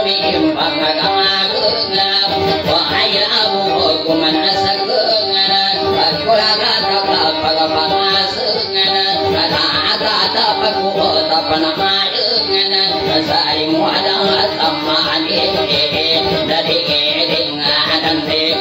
bimbang agama wahai abu kuman asagengana kulaga tapla pagapangasengana ada pakuota panamaengana sai muadang tamane dari dengan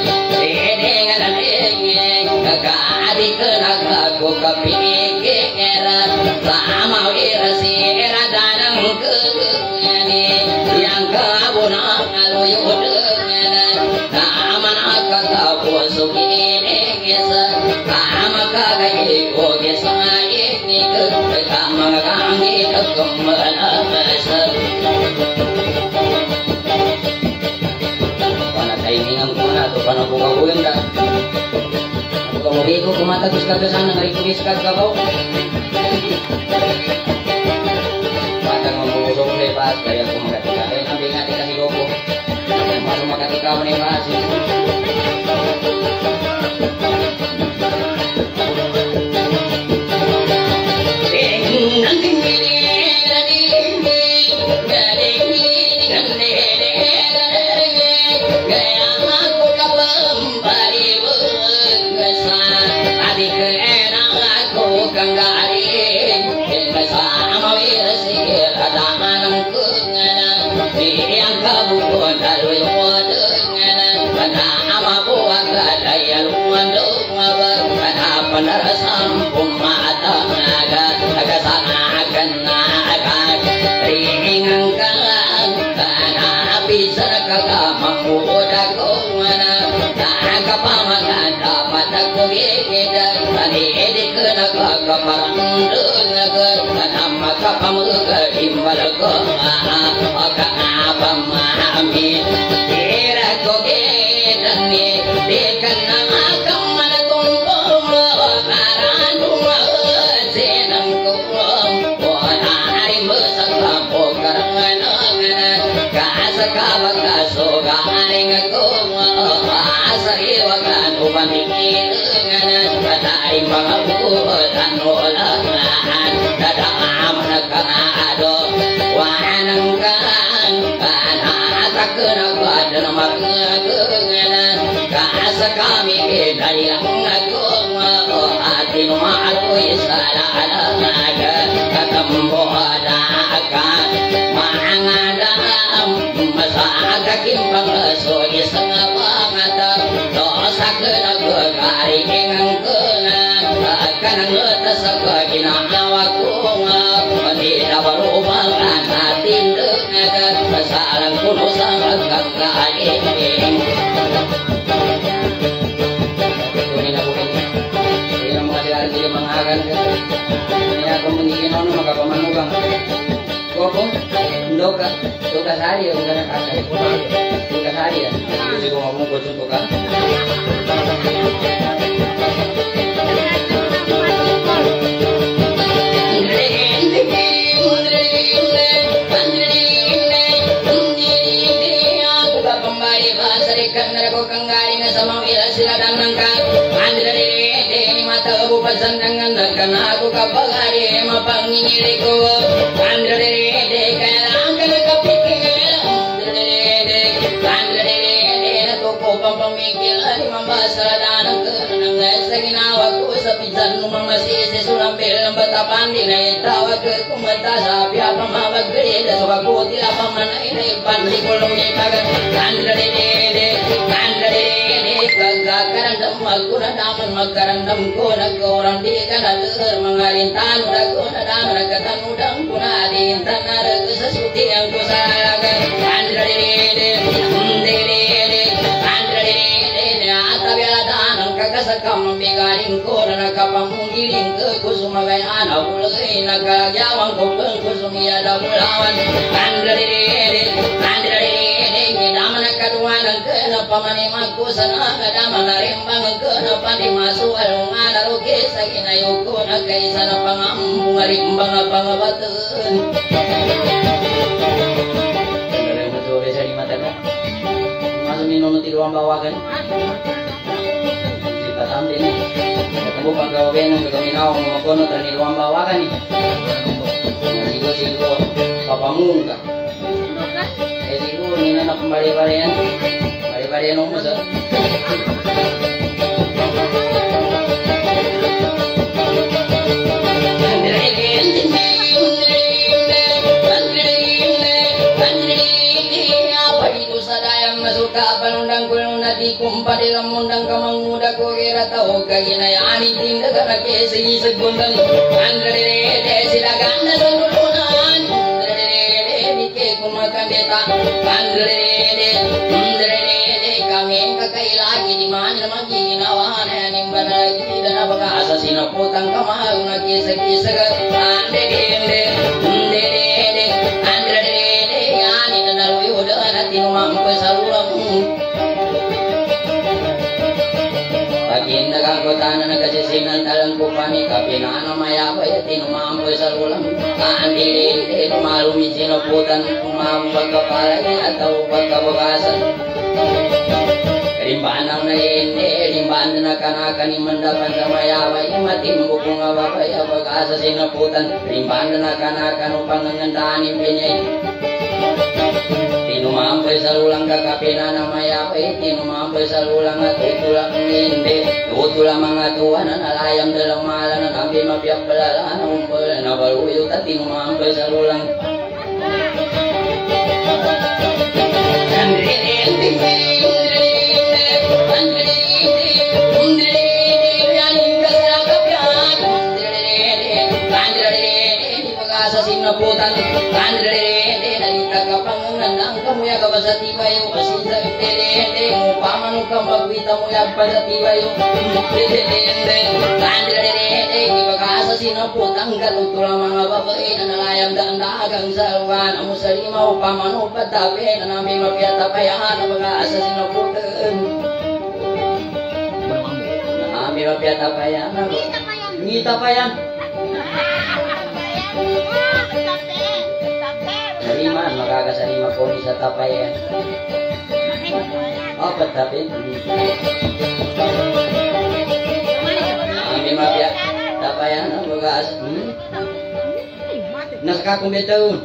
kakadi kenaga ku kepikira sama wirasi era danang kegani yang kabuna aluyudengana aman akata pusuki nengesa amaka gai ogesa ini ke kamagangi kekumala masa pana tainingan kuna to pana buka buenda kamu bego kumata terus ke sana ngari kumis kat kau mata ngomong dong lepas kayak aku mengatakan nanti ngati kasih logo malu makati kau nih masih Penarasan pumata naga naga sana kena agak ringan kan karena bisa kakak muda kumana naga pamangan dapat aku gede tadi edi kena kakak parandul naga nama kakak muda imbal kakak apa mami kira kau gede nih dekana Kawak kasoga aring aku asari wakan upamikir nganan katai mangabutan olangan dada amanakang ado wanang kan kana atakna badan magnganan kasa kami dari aku hati numaku isala naga katambo ada akan mangada masaga kimbang so isang banget dosa kena kekari ingang kena kanang letas kaginawa kunga tidak berubah natin dengan kesalahan kuno sangat kakain ini nak bukan ini mengajar dia mengagan ini aku menginginkan maka pemanugang koko doka sari udah nak kasih doka sari ya jadi gua ngomong gua contoh kan Pasan dengan dengan aku kapagari mapangingiriku andre de kalang kana kapikir andre de to ko pamikil ari mambasa danang kenang saginawa ko sa pisan masih sesulampil batapan dinay tawag ko mata sa piya pamawagri da ko tila pamanay na panli kolong ni kagat andre de kagakaran maguna daman magkarandam ko nagkorang di ka naluhur mangalintan ko na daman nagkatanudang ko na alintan na sa suti ang ko sa lagan andrede atabiadan ang kakasakam bigaling ko na nakapamungiling ko sumagay anaw ulay nagagyawang ko ko sumiyada mulawan andrede daman nagkaduwanan ko na pamanimag ko sa nakadama na rimbang ko na panimasual nga narugi sa kinayo ko na kaysa na pangamong rimbang pangabatun kaya matulay sa lima taga masuk minum tiluang bawagan si patam din ketemu pagawin ng gaminaw mga kono taniluang bawagan sigo papamungka sigo bari-barian umus. Panundang kuluna di kumpa di lamundang kamang muda kogera tau kagina yani tinda kana kesi segundan andre de silaganda dulunan andre dike kumakan deta andre de kami kakai lagi di mana magi nawana nimbana dan apakah asasina potang kamau na kesi andre de yani dan lalu udah nanti mampu saluram Baginda kagotana nagkasisinan talang kupani kapinana mayapa yatin mampu saluram andilin malumi sinoputan mampu kapalay atau pagkabukasan rimbanang na hindi rimban na kanakan ni mandapan sa mayaway matimbuk nga babay pag-asa sinaputan rimban na kanakan upang nangandanin pinyay tinumampoy sa lulang kakapina na mayapay tinumampoy sa lulang at tutulang hindi tutulang mga tuwa na nalayang dalang mala na kami mapiyak balala na umpol na baluyot at tinumampoy sa lulang Putan andre nalita kapangunan lang kamu ya kabasati bayo kasi sa tele mo pamanu ka magwita mo ya pasati bayo andre ibagasa sinaputan galutula mga babae na nalayang dagang sa lugan amo sa limaw pamanu patape na namin mapiyata payahan ang mga asa sinaputan namin mapiyata payahan ngita payan Sariman, makakasarima po ni sa tapayan. Opat tapin. Kami mapya tapayan ang bagas. Nakakakumbitaon.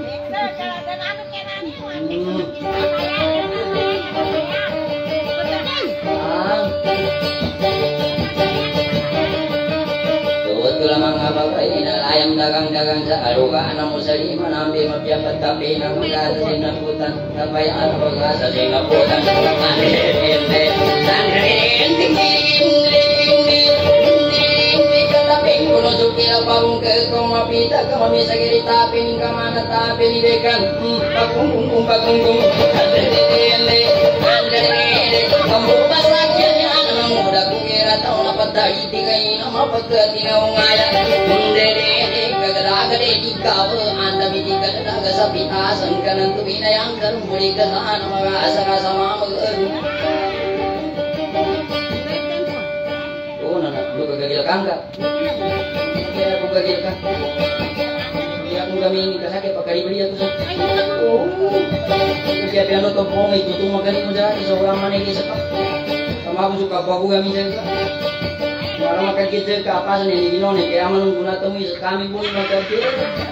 Itulah mga babae na layang dagang-dagang sa alugaan ng musalima nambi mapyapat tapi na magasa sinaputan tapayaan magasa sinaputan kataping kuno sukila pawong kekong mapita kamami sa giritapin kamana tapin ibekan pakungkung pambukas lagi ang muda kung tao na patahiti kayo na mapagkati na ungaya kagadaga de ikaw anda biti kagadaga sa pitasan ka ng tuminayang karumbuli ka na mga asara sa mga mag-aro oo na lu kagagilkan ka kaya kung gagilkan kaya kung gamini ka sakit pagkaribali ako sa oo kaya piano to po may tutumagaling mo dyan sobrang manigis sa Mabu suka babu kami jaga. Orang makan kita ke apa sana ni gino ni kaya manung guna temu kami pun makan kita.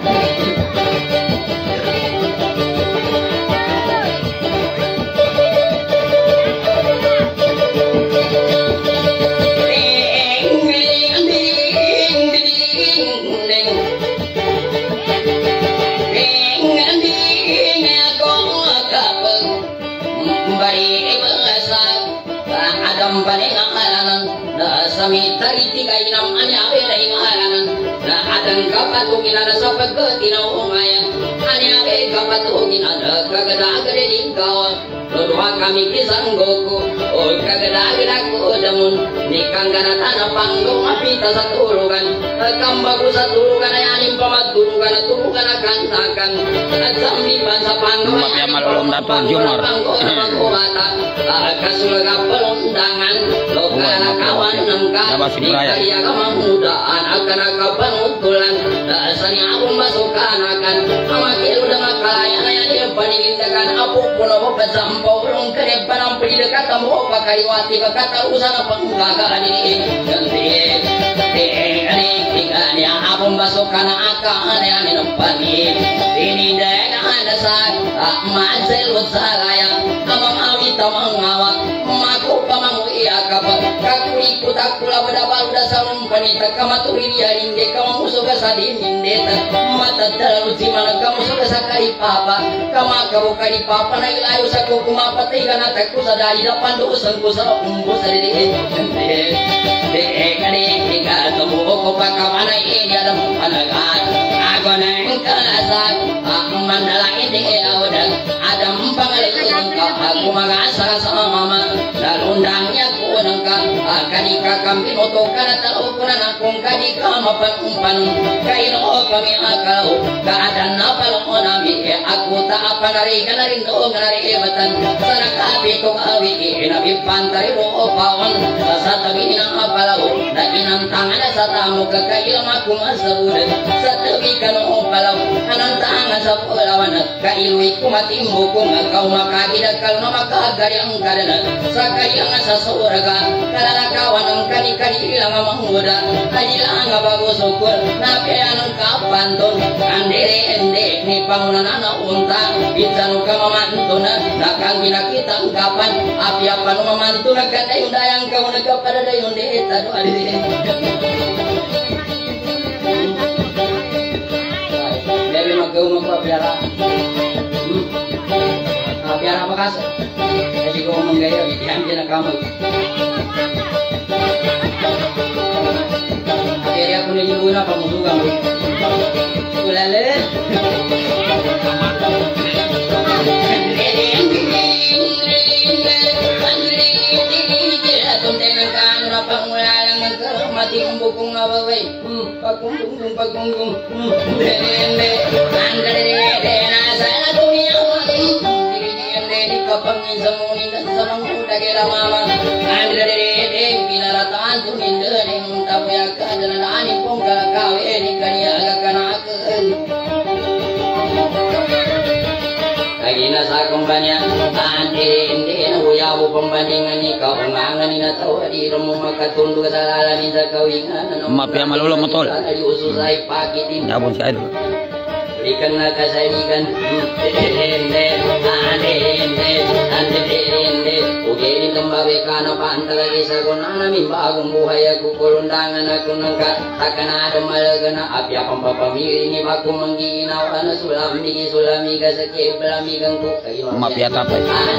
Samita iti kay nam anya ay ngalanan na adang kapatugin na sa pagkatinaumaya anya ay kapatugin na kagadaga din kawan Lodwa kami kisang goku Ol kagadaga ko damun ni kanggana tanah panggung apita sa tulugan kambaku sa tulugan ay anim pamadulugan at tulugan na kantakan at sambipan sa panggung ay anim pamadulugan kasulaga pelundangan lokala kawan nangka di kaya kamamudaan akan akapanutulan dasarnya aku masukkan akan amakiru dengan kalayan yang dia paningindakan apu puno mo kasampaw rong kanepan ang pilidekat mo pakariwati kakata usana panggagaan ini ganti ini aku masukkan akan yang ini pani ini dengan dasar mazel usaraya tamang ngawak maku pamang iya kabar kakui kutakula badabal dasalum panita kamaturi inde kamu suka sadi mindeta mata terlalu dimana kamu suka sakari papa kama kau kari papa na ilayu saku kumapa tiga na taku sadari dapan dosan ku sa umbu sadiri kani tiga tumu ko pakamana ini ada panagan agona engkasak mandala ini udah ada pangalilun ka aku magasa sama mama dalundangnya ku nangka kanika kambing oto kana talo kuna nakong kanika mapanumpan kaino kami akau keadaan apa lo nami aku tak apa nari kanari do nari batan sana kapi to awi nabi pantari ro pawan satabi na apa lo na inang tangan sa tamu kakail maku masabud satabi kano palaw anang tangan sa palawan kailui ku matimbo ku kau makagida kalno makagari ang kadana sa kayang sa suraga kalalakawan ang kani-kani lang mamuda ajilang bagus ukur nape anong kapanton andere ende ni pangunana unta bitanu ka mamantuna nakang ginakita ang kapan api apa no mamantuna kada yung dayang kau nagkapada dayon de tado ali Bebe magaw magpapiara piara bekas jadi kau menggaya yang jenak kamu akhirnya aku nyebut apa musuh kamu ulale mati membukung abawai pakunggung pakunggung dende andre dena saya dunia di kapangin samuni dan samang udah kira mama andre dede binaratan tu ninde deng tapya kajalan ani pongga kawe di kania agak kanakeun agina sakumbanya ande ende uyabu pembandingan ni kau ngangan ni tahu di rumah maka tunduk salala ni zakawingan mapya malolo motol di ususai pakitin dabon sa idol ikan naga saya ikan ende ugeri tembabe kana pantala desa gonana mimbagum buhaya ku kolondangan aku nangka takkan ada malagana api apa pamili ni baku menggina wana sulami gasake belami gangku mapya tapa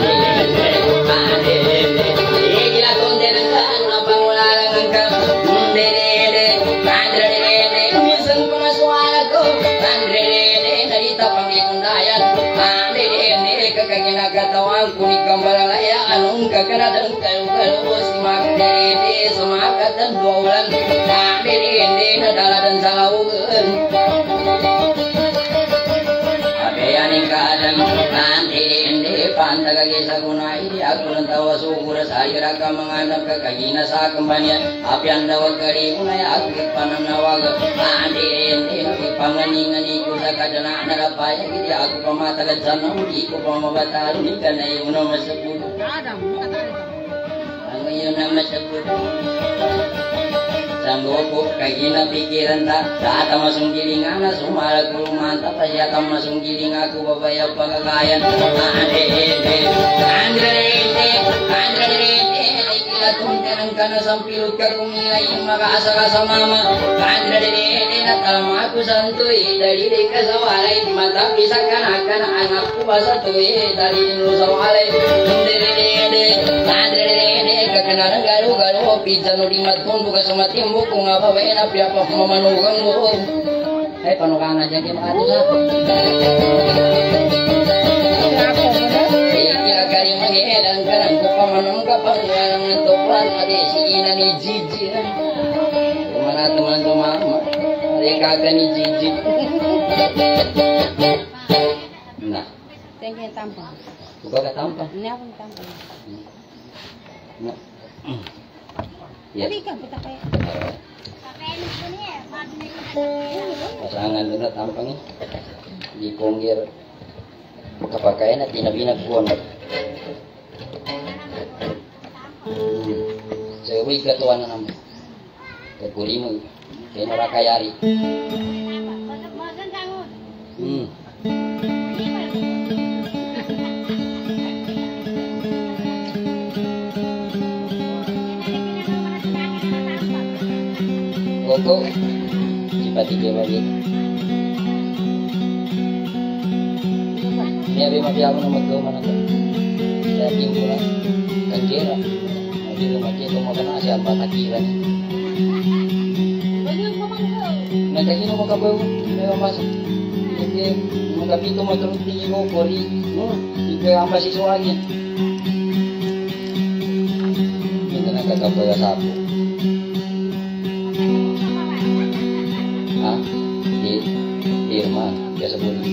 gila konten kan apa ngulalang angka dede kandre dede miseng pengasuara ko kandre katawan kuni kambal laya anung kakana dan kalu si makdede semangat dan dolan dede nadala dan salawugeun abeani kadang dede pantaga gesa gunai aku tawa sugur sayura ka menganap ka kagina sa kembanya api anda wakari unai aku pananawaga dede panganingan iku sa kadana narapaya gidi aku pamata gajana udi ko pamabataru ni kana yung nama sebut ang yung nama sebut sanggup kagina pikiran tak masung gilingan sumara kurumanta pasyata masung giling aku babaya pagagayan tuntenan kana sampilut ka kumilay makaasa mama kandra dede natalama aku santuy dari deka sawalay mata bisa kana anak ku basa tuy dari dulu sawalay dede kandra dede kakana garu pizano di matpon buka sama timbu kung apa bae na piapa mamanugang mo ay panukana dyan kaya maato sa kaya mangihelan ka lang kapamanong kapangwalang natupran adi si ina ni Gigi kumana teman mama adi kaka ni Gigi nah thank you tampang buka ka tampang ini ako tampang nah ya kita kayak pasangan doon tampangnya di ponggir kapakain at inabinag buwan sa uwi katuan na naman kaguli mo kaya narakayari ko. Cipati dia bagi. Ini abi mabiyago na magkaman ako. Kaya tingko na. Kagkira. Hindi ko makita mo ka na siya batakiran. Nagkakino mo ka ba yun? May mamasok. Hindi. Magkapito mo tulog tingin ko. Kori. Hindi ang masisuagin. Hindi na nagkakabaga sa apo. Ha? Di man. Kaya sa bulan.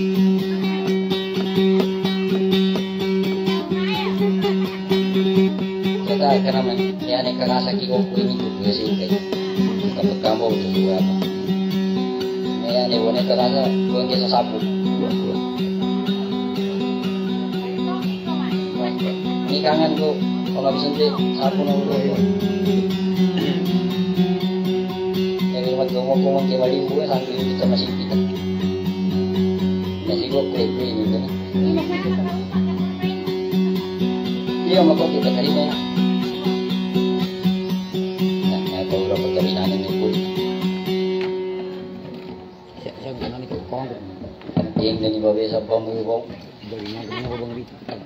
Kaya ka naman. Yan ay kakasaki ko ko ini ko kasi kayo. Kapag kamo ito ko apa. Yan ay wala kakasa ko ang kesa sapo. Ini kangen ko. Kalau habis nanti sapo na ulo yun. Jadi magkumong kay wali ko sampai kita masih kita. Kasi ko kwe ini kan. Iya mako kita kali na. Nah, kalau udah perkawinan ini pun. Siya gana ni ko kong. Yang dari babe sa bambu bong. Dari na gana ko bang ri.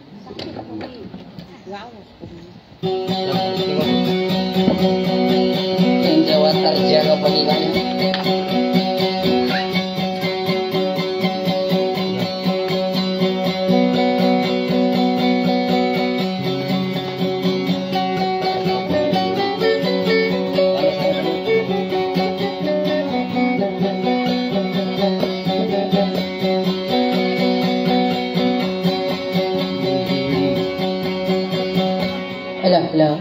Yang Jawa terjaga panggilannya. Hello.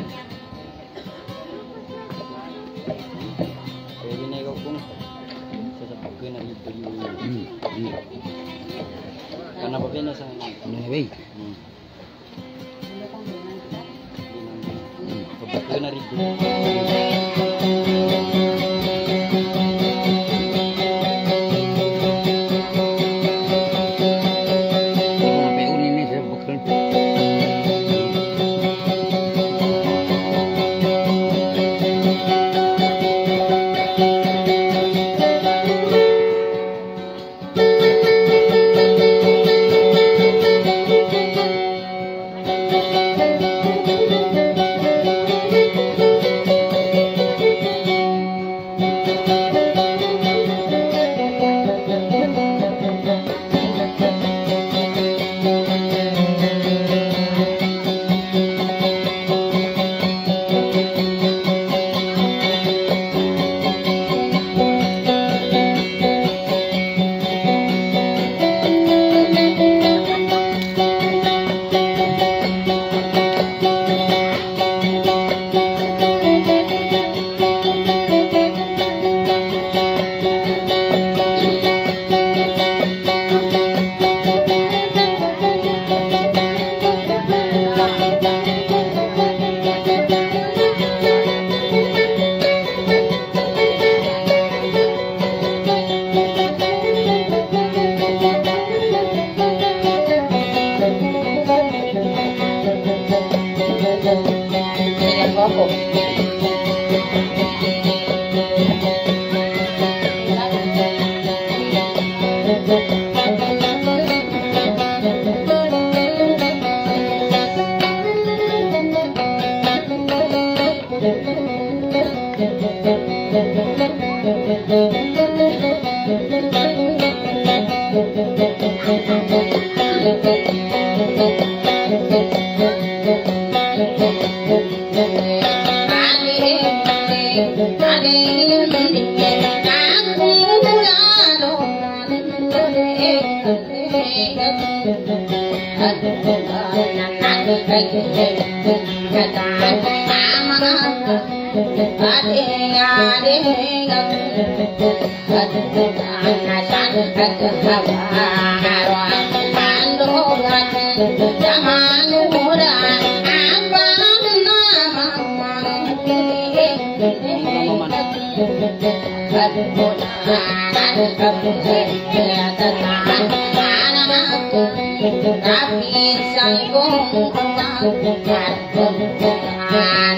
Pwede na ikaw kung sasapag ko na ito yung kana pa pina sa ano na bay pagpag ko na rin Tapi sang kong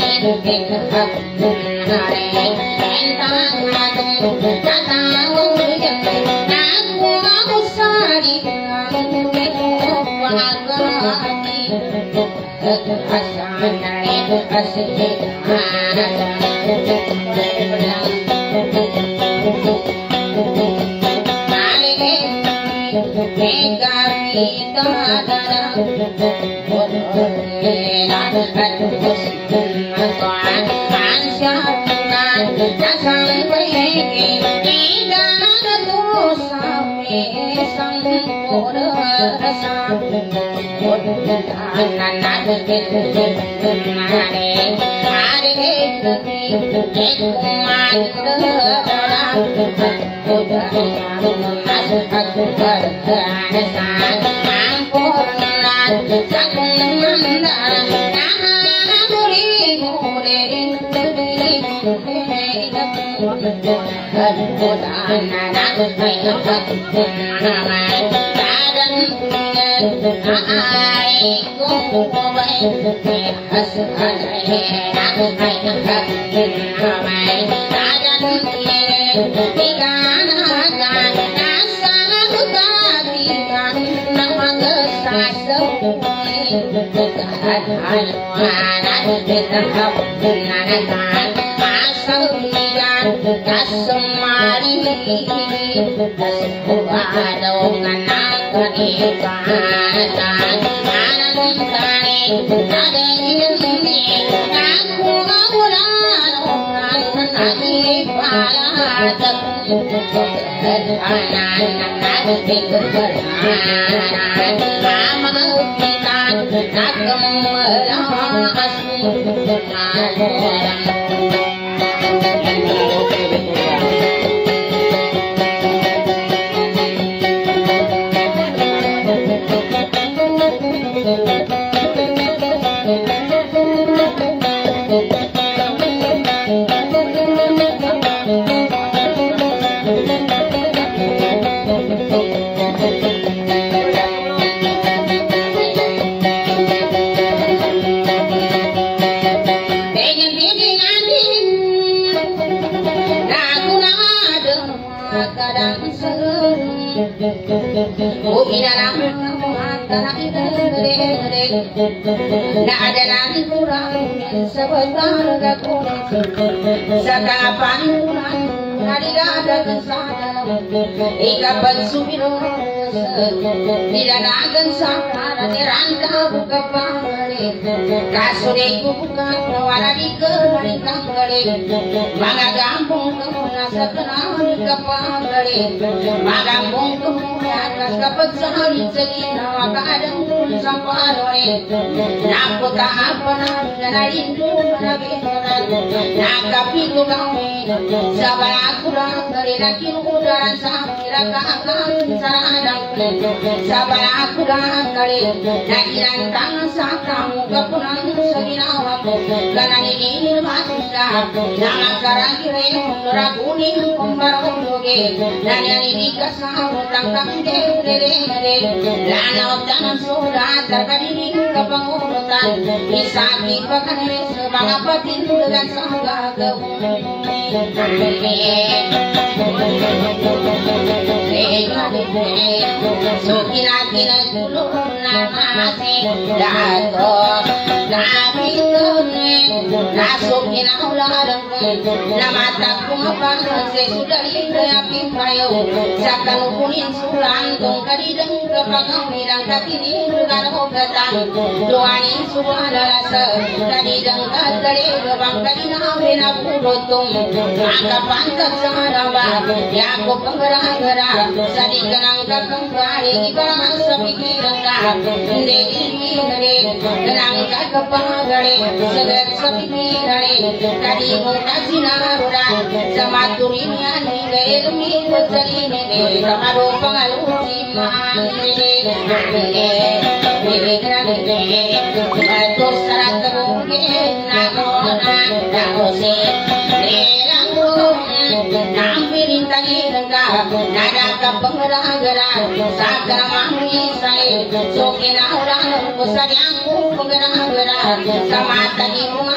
Samata di rumah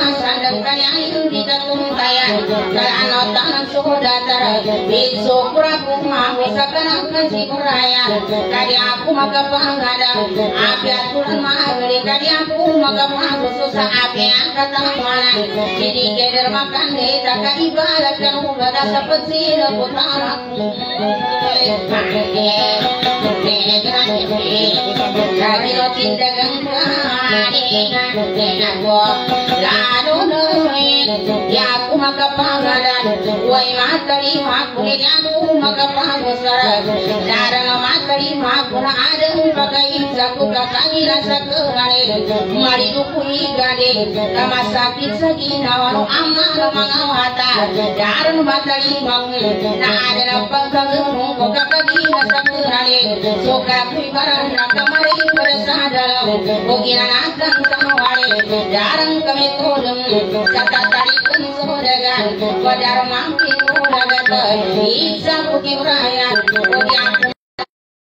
kalian di dalam tayan kalian tangan sudatar bisu kuraku mau sakanakan si kurayan kalian aku maka panggada api aturan mahal kalian aku maka mau susah api angkat mana jadi keder makan deta ibarat kan ubada seperti putara kali roti dagang ya aku maka pangadan wai matari makune aku maka pangusara darana matari makuna ada maka isaku kakani rasa kerane mari dukui gade kama sakit sagina wano amana mangawata daran matari makune na ada nampak kagemu kakani rasa kerane soka kui barana kamari bersadala bogina akan samawale jarang kami kodem kata tarikan sodagan kodar mampi kodagat isa puki urayan